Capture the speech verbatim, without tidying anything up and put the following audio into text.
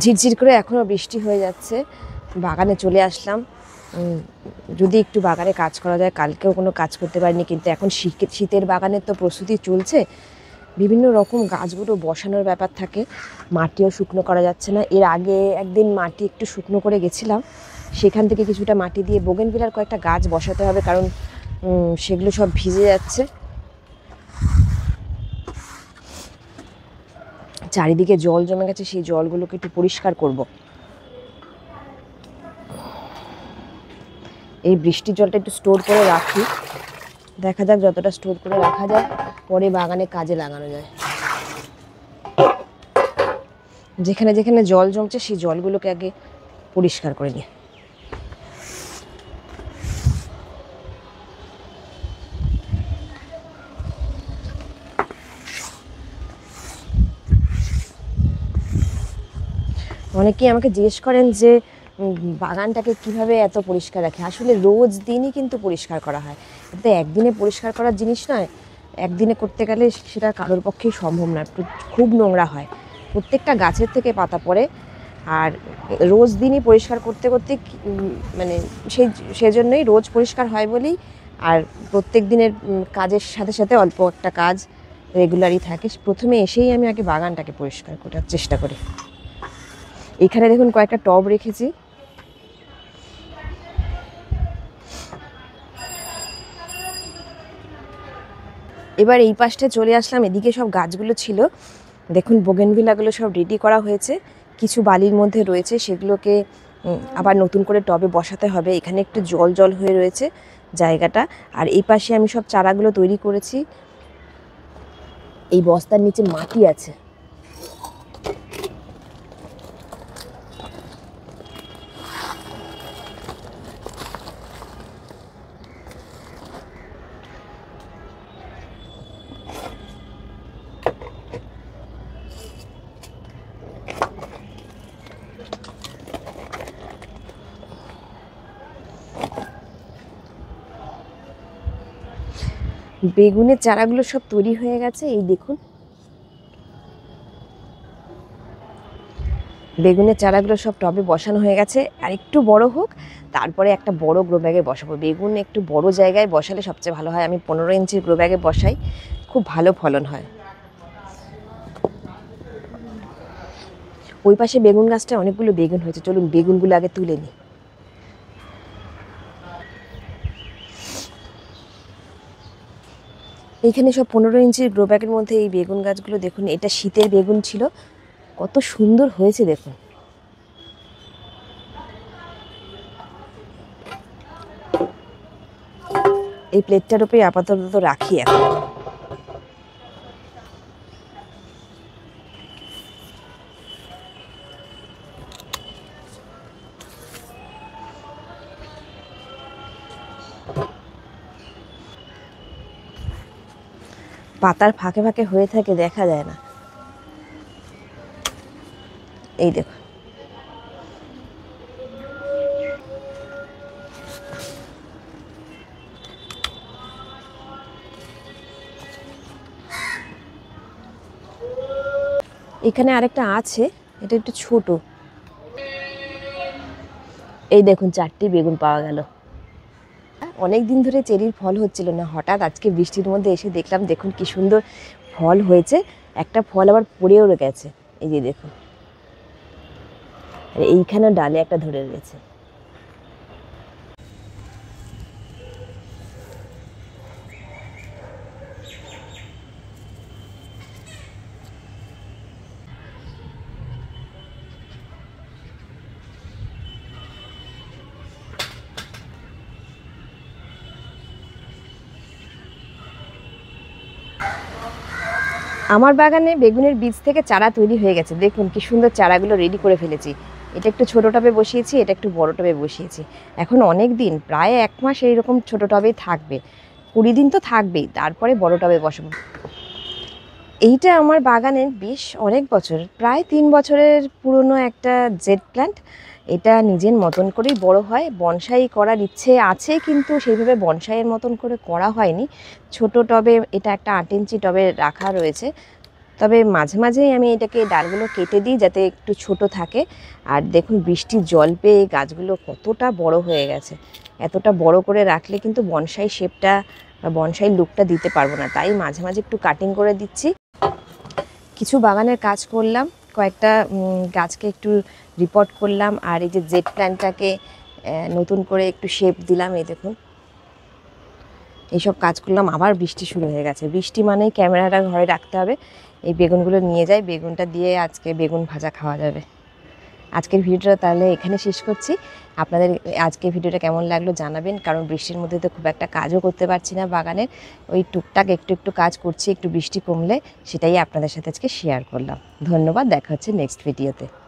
ঝিরঝির করে এখনও বৃষ্টি হয়ে যাচ্ছে। বাগানে চলে আসলাম, যদি একটু বাগানে কাজ করা যায়। কালকেও কোনো কাজ করতে পারিনি, কিন্তু এখন শীতের বাগানের তো প্রস্তুতি চলছে। বিভিন্ন রকম গাছগুলো বসানোর ব্যাপার থাকে, মাটিও শুকনো করা যাচ্ছে না। এর আগে একদিন মাটি একটু শুকনো করে গেছিলাম, সেখান থেকে কিছুটা মাটি দিয়ে বোগেনভিলার কয়েকটা গাছ বসাতে হবে, কারণ সেগুলো সব ভিজে যাচ্ছে। চারিদিকে জল জমে গেছে, সেই জলগুলোকে একটু পরিষ্কার করব। এই বৃষ্টির জলটা একটু স্টোর করে রাখি, দেখা যাক যতটা স্টোর করে রাখা যায় পরে বাগানে কাজে লাগানো যায়। যেখানে যেখানে জল জমছে সেই জলগুলোকে আগে পরিষ্কার করে নিই। অনেকেই আমাকে জিজ্ঞেস করেন যে বাগানটাকে কিভাবে এত পরিষ্কার রাখে। আসলে রোজ দিনই কিন্তু পরিষ্কার করা হয়, কিন্তু একদিনে পরিষ্কার করার জিনিস নয়। একদিনে করতে গেলে সেটা কারোর পক্ষেই সম্ভব নয়, খুব নোংরা হয়, প্রত্যেকটা গাছের থেকে পাতা পড়ে। আর রোজ দিনই পরিষ্কার করতে করতে মানে সেই সেজন্যই রোজ পরিষ্কার হয় বলেই, আর প্রত্যেক দিনের কাজের সাথে সাথে অল্প একটা কাজ রেগুলারই থাকে। প্রথমে এসেই আমি আগে বাগানটাকে পরিষ্কার করার চেষ্টা করি। এখানে দেখুন কয়েকটা টব রেখেছি। এবার এই পাশটা চলে আসলাম, এদিকে সব গাছগুলো ছিল। দেখুন বোগেনভিলাগুলো সব রেডি করা হয়েছে, কিছু বালির মধ্যে রয়েছে, সেগুলোকে আবার নতুন করে টবে বসাতে হবে। এখানে একটু জল জল হয়ে রয়েছে জায়গাটা। আর এই পাশে আমি সব চারাগুলো তৈরি করেছি। এই বস্তার নিচে মাটি আছে। বেগুনের চারাগুলো সব তৈরি হয়ে গেছে, এই দেখুন। বেগুনের চারাগুলো সব টবে বসানো হয়ে গেছে। আর একটু বড় হোক, তারপরে একটা বড় গ্রো ব্যাগে বসাবো। বেগুন একটু বড় জায়গায় বসালে সবচেয়ে ভালো হয়। আমি পনেরো ইঞ্চির গ্রো ব্যাগে বসাই, খুব ভালো ফলন হয়। ওই পাশে বেগুন গাছটা অনেকগুলো বেগুন হয়েছে, চলুন বেগুনগুলো আগে তুলে নিই। এইখানে সব পনেরো ইঞ্চির গ্রো ব্যাগের মধ্যে এই বেগুন গাছগুলো দেখুন। এটা শীতের বেগুন ছিল, কত সুন্দর হয়েছে দেখুন। এই প্লেটটার উপরে আপাতত রাখি এখন। পাতার ফাঁকে ফাঁকে হয়ে থাকে, দেখা যায় না। এই দেখো, এখানে আরেকটা আছে, এটা একটু ছোট। এই দেখুন চারটি বেগুন পাওয়া গেল। অনেক দিন ধরে চেরির ফল হচ্ছিল না, হঠাৎ আজকে বৃষ্টির মধ্যে এসে দেখলাম। দেখুন কি সুন্দর ফল হয়েছে। একটা ফল আবার পড়েও গেছে, এই যে দেখুন। আর এইখানে ডালে একটা ধরে রয়েছে। আমার বাগানে বেগুনের বীজ থেকে চারা তৈরি হয়ে গেছে। দেখুন কি সুন্দর চারাগুলো রেডি করে ফেলেছি। এটা একটু ছোটো টবে বসিয়েছি, এটা একটু বড় টবে বসিয়েছি। এখন অনেক দিন, প্রায় এক মাস এইরকম ছোটো টবেই থাকবে, কুড়ি দিন তো থাকবেই, তারপরে বড় টবে বসাবো। এইটা আমার বাগানের বেশ অনেক বছর, প্রায় তিন বছরের পুরনো একটা জেড প্ল্যান্ট। এটা নিজের মতন করেই বড় হয়। বনসাই করার ইচ্ছে আছে, কিন্তু সেইভাবে বনসাইয়ের মতন করে করা হয়নি। ছোট টবে, এটা একটা আট ইঞ্চি টবে রাখা রয়েছে। তবে মাঝে মাঝেই আমি এটাকে ডালগুলো কেটে দিই যাতে একটু ছোট থাকে। আর দেখুন বৃষ্টির জল পেয়ে গাছগুলো কতটা বড় হয়ে গেছে। এতটা বড় করে রাখলে কিন্তু বনসাই শেপটা বা বনসাই লুকটা দিতে পারবো না, তাই মাঝে মাঝে একটু কাটিং করে দিচ্ছি। কিছু বাগানের কাজ করলাম, কয়েকটা গাছকে একটু রিপোর্ট করলাম, আর এই যে জেট প্ল্যান্টটাকে নতুন করে একটু শেপ দিলাম। এই দেখুন এইসব কাজ করলাম, আবার বৃষ্টি শুরু হয়ে গেছে। বৃষ্টি মানেই ক্যামেরাটা ঘরে রাখতে হবে। এই বেগুনগুলো নিয়ে যাই, বেগুনটা দিয়ে আজকে বেগুন ভাজা খাওয়া যাবে। আজকের ভিডিওটা তাহলে এখানে শেষ করছি। আপনাদের আজকের ভিডিওটা কেমন লাগলো জানাবেন, কারণ বৃষ্টির মধ্যে তো খুব একটা কাজও করতে পারছি না বাগানের, ওই টুকটাক একটু একটু কাজ করছি, একটু বৃষ্টি কমলে সেটাই আপনাদের সাথে আজকে শেয়ার করলাম। ধন্যবাদ, দেখা হচ্ছে নেক্সট ভিডিওতে।